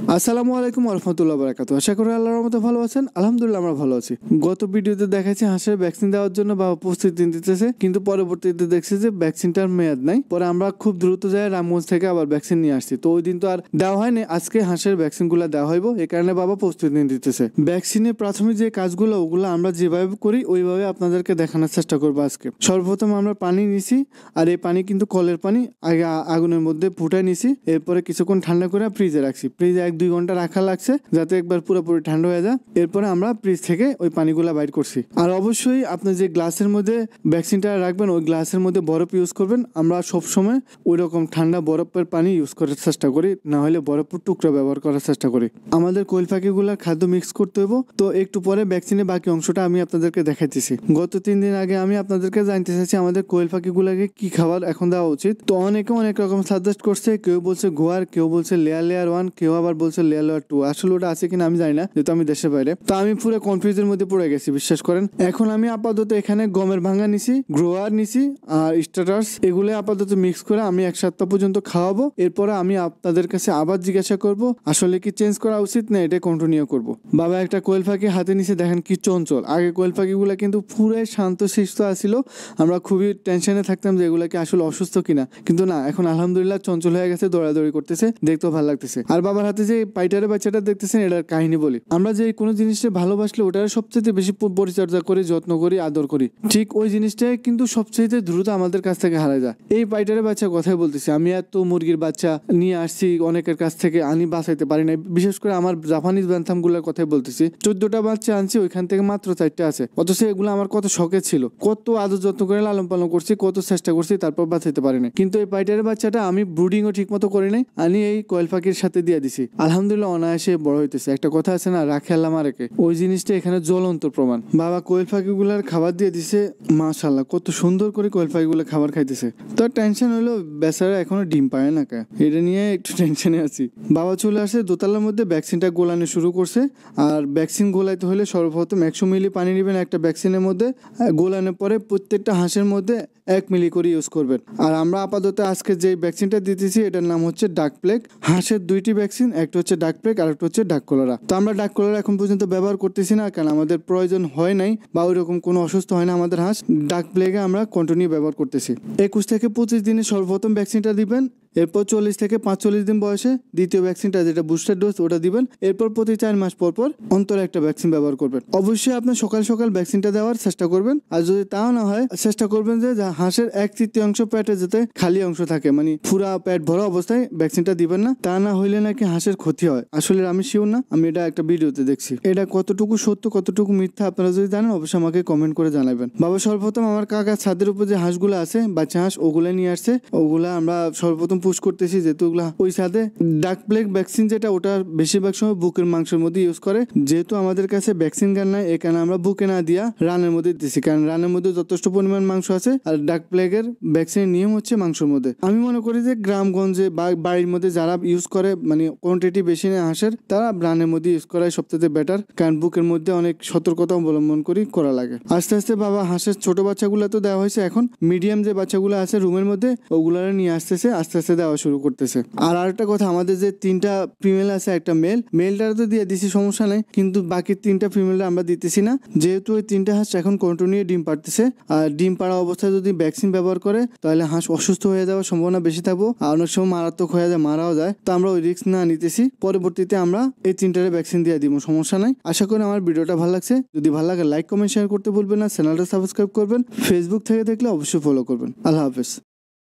আসসালামু আলাইকুম রহমতুল্লাহ বারাকাতু। আশা করি আল্লাহর রহমতে ভালো আছেন। আলহামদুলিল্লাহ আমরা ভালো আছি। গত ভিডিওতে দেখাচ্ছি হাঁসের ভ্যাকসিন দেওয়ার জন্য বাবা প্রস্তুতি নিতেছে, কিন্তু পরবর্তীতে দেখছি যে ভ্যাকসিনটার মেয়াদ নাই। পরে আমরা খুব দ্রুত যাই রামগঞ্জ থেকে আবার ভ্যাকসিন নিয়ে আসছি। তো ওই দিন তো আর দেওয়া হয়নি, আজকে হাঁসের ভ্যাকসিন গুলা দেওয়া হইব, এই কারণে বাবা প্রস্তুতি নিতেছে। ভ্যাকসিনের প্রাথমিক যে কাজগুলো ওগুলো আমরা যেভাবে করি ওইভাবে আপনাদেরকে দেখানোর চেষ্টা করবো আজকে। সর্বপ্রথম আমরা পানি নিছি, আর এই পানি কিন্তু কলের পানি। আগে আগুনের মধ্যে ফুটাই নিছি, এরপরে কিছুক্ষণ ঠান্ডা করে ফ্রিজে রাখছি। ফ্রিজে 1-2 ঘন্টা রাখা লাগছে যাতে একবার পুরোপুরি ঠান্ডা হয়ে যায়। এরপরে আমরা ফ্রিজ থেকে ওই পানিগুলা বাইর করছি। আর অবশ্যই আপনি যে গ্লাসের মধ্যে ভ্যাকসিনটা রাখবেন ওই গ্লাসের মধ্যে বরফ ইউজ করবেন। আমরা সবসময় ওই রকম ঠান্ডা বরফের পানি ইউজ করার চেষ্টা করি, না হলে বরফের টুকরা ব্যবহার করার চেষ্টা করি। আমাদের কোয়েল পাখিগুলার খাদ্য মিক্স করতে হইব। তো একটু পরে ভ্যাকসিনের বাকি অংশটা আমি আপনাদেরকে দেখাইতেছি। গত 3 দিন আগে আমি আপনাদেরকে জানতে চাইছি আমাদের কোয়েল পাখিগুলাকে কি খাবার এখন দেওয়া উচিত। তো অনেকে অনেক রকম সাজেস্ট করছে, কেউ বলছে গোয়ার, কেউ বলছে লেয়ার 1, কেউ আবার বলছে লেয়ার 2। আসলে ওটা আছে কিনা আমি জানি না, যেহেতু আমি দেশের বাইরে। তো আমি পুরো কনফিউজের মধ্যে পড়ে গেছি, বিশ্বাস করেন। এখন আমি আপাতত এখানে গমের ভাঙা নিছি, গ্রোয়ার নিছি আর স্টার্টার্স, এগুলো আপাতত মিক্স করে আমি 1 সপ্তাহ পর্যন্ত খাওয়াবো। এরপরে আমি আপনাদের কাছে আবার জিজ্ঞাসা করব আসলে কি চেঞ্জ করা উচিত না এটা কন্টিনিউ করব। বাবা একটা কোয়েল পাখি হাতে নিচে, দেখেন কি চঞ্চল। আগে কোয়েল পাখিগুলো কিন্তু পুরাই শান্ত শিষ্ট আসছিল, আমরা খুবই টেনশনে থাকতাম যে এগুলা কি আসলে অসুস্থ কিনা, কিন্তু না, এখন আলহামদুলিল্লাহ চঞ্চল হয়ে গেছে, দৌড়াদৌড়ি করতেছে, দেখতেও ভালো লাগতেছে। আর বাবার হাতে যে পাইটারের বাচ্চাটা দেখতেছেন, এটার কাহিনী বলি। আমরা যে কোনো জিনিসটা ভালোবাসলে ওটার সবচেয়ে বেশি পরিচর্যা করি, যত্ন করি, আদর করি, ঠিক ওই জিনিসটাই কিন্তু সবচেয়ে দ্রুত আমাদের কাছ থেকে হারা যায়। এই পাইটারের বাচ্চা কথাই বলতেছি, আমি এত মুরগির বাচ্চা নিয়ে আসছি অনেকের কাছ থেকে, আনি বাঁচাইতে পারি না। বিশেষ করে আমার জাপানিজ ব্যান্থাম গুলোর কথাই বলতেছি, 14টা বাচ্চা আনছি, ওইখান থেকে মাত্র 4টা আছে। অথচ এগুলো আমার কত শখের ছিল, কত আদর যত্ন করে লালন পালন করছি, কত চেষ্টা করছি, তারপর বাঁচাইতে পারি না। কিন্তু এই পাইটারের বাচ্চাটা আমি ব্রুডিংও ঠিক মতো করি নাই, আমি এই কোয়েল পাখির সাথে দিয়ে দিছি, আলহামদুলিল্লাহ অনায়াসে বড় হইতেছে। একটা কথা আছে না, রাখে আল্লাহ মারেকে, ওই জিনিসটা এখানে জ্বলন্ত প্রমাণ। বাবা কোয়েল পাখিগুলার খাবার দিয়ে দিছে, মাশাআল্লাহ কত সুন্দর করে কোয়েল পাখিগুলো খাবার খাইতেছে। তো টেনশন হলো বেচারা এখনো ডিম পায় না, কা এটা নিয়ে একটু টেনশনে আছি। বাবা চলে আসে দোতলার মধ্যে, ভ্যাকসিনটা গোলানো শুরু করছে। আর ভ্যাকসিন গোলাইতে হলে সর্বপ্রথম 100 মিলি পানি নেবেন একটা ভ্যাকসিনের মধ্যে, গোলানোর পরে প্রত্যেকটা হাঁসের মধ্যে 1 মিলি করে ইউজ করবেন। আর আমরা আপাতত আজকে যে ভ্যাকসিনটা দিতেছি এটার নাম হচ্ছে ডাক প্লেগ। হাঁসের 2টি ভ্যাকসিন, একটা হচ্ছে ডাক প্লেগ আর একটা হচ্ছে ডাক কলেরা। তো আমরা ডাক কলেরা এখন পর্যন্ত ব্যবহার করতেছি না, কারণ আমাদের প্রয়োজন হয় নাই বা ওইরকম কোনো অসুস্থ হয় না আমাদের হাঁস। ডাক প্লেগে আমরা কন্টিনিউ ব্যবহার করতেছি। 21 থেকে 25 দিনে সর্বপ্রথম ভ্যাকসিনটা দিবেন, এরপর 40 থেকে 45 দিন বয়সে দ্বিতীয় ভ্যাকসিনটা যেটা বুস্টার ডোজ ওটা দিবেন। এরপর প্রতি 4 মাস পর পর অন্তরে একটা ভ্যাকসিন ব্যবহার করবেন। অবশ্যই আপনি সকাল সকাল ভ্যাকসিনটা দেওয়ার চেষ্টা করবেন, আর যদি তাও না হয় চেষ্টা করবেন যে হাঁসের 1/3 পেটে যাতে খালি অংশ থাকে, মানে পুরা পেট ভরা অবস্থায় ভ্যাকসিনটা দিবেন না, তা না হইলে নাকি হাঁসের ক্ষতি হয়। আসলে আমি শিওর না, আমি এটা একটা ভিডিওতে দেখছি। এটা কতটুকু সত্য কতটুকু মিথ্যা আপনারা যদি জানেন অবশ্যই আমাকে কমেন্ট করে জানাবেন। বাবা সর্বপ্রথম আমার কাকার ছাদের উপর যে হাঁসগুলো আছে বাচ্চা হাঁস, ওগুলা নিয়ে আসছে, ওগুলা আমরা সর্বপ্রথম পুশ করতেছি, যেহেতু ওগুলা ওই সাথে ডাক প্লেগ ভ্যাকসিন যেটা ওটা বেশিরভাগ সময় বুকের মাংসের মধ্যে ইউজ করে। যেহেতু আমাদের কাছে ভ্যাকসিন গান নাই, এখানে আমরা বুকে না দিয়া রানের মধ্যে দিচ্ছি, কারণ রানের মধ্যে যথেষ্ট পরিমাণ মাংস আছে। আর ডাক প্লেগের ভ্যাকসিনের নিয়ম হচ্ছে মাংসের মধ্যে। আমি মনে করি যে গ্রামগঞ্জে বা বাড়ির মধ্যে যারা ইউজ করে, মানে কোয়ান্টিটি বেশি নেই হাঁসের, তারা রানের মধ্যে ইউজ করাই সবচেয়ে বেটার, কারণ বুকের মধ্যে অনেক সতর্কতা অবলম্বন করা লাগে। আস্তে আস্তে বাবা হাঁসের ছোট বাচ্চাগুলো তো দেওয়া হয়েছে, এখন মিডিয়াম যে বাচ্চাগুলো আছে রুমের মধ্যে ওগুলো নিয়ে আসতেছে, আস্তে আস্তে দেওয়া শুরু করতেছে। আর আরেকটা কথা, আমাদের যে 3টা ফিমেল আছে, একটা মেলটা তো দিয়ে দিছি, সমস্যা নেই, কিন্তু বাকি 3টা ফিমেলটা আমরা দিতেছি না, যেহেতু ওই 3টা হাঁস এখন কন্টিনিউ ডিম পাড়তেছে। আর ডিম পাড়া অবস্থায় যদি ভ্যাকসিন ব্যবহার করে তাহলে হাঁস অসুস্থ হয়ে যাওয়ার সম্ভাবনা বেশি থাকবো, আর অনেক সময় মারাত্মক হয়ে যায়, মারাও যায়। তো আমরা ওই রিস্ক না নিতেছি, পরবর্তীতে আমরা এই 3টারে ভ্যাকসিন দিয়ে দিব, সমস্যা নাই। আশা করি আমার ভিডিওটা ভালো লাগছে। যদি ভালো লাগে লাইক কমেন্ট শেয়ার করতে ভুলবেন না, চ্যানেলটা সাবস্ক্রাইব করবেন, ফেসবুক থেকে দেখলে অবশ্যই ফলো করবেন। আল্লাহ হাফেজ।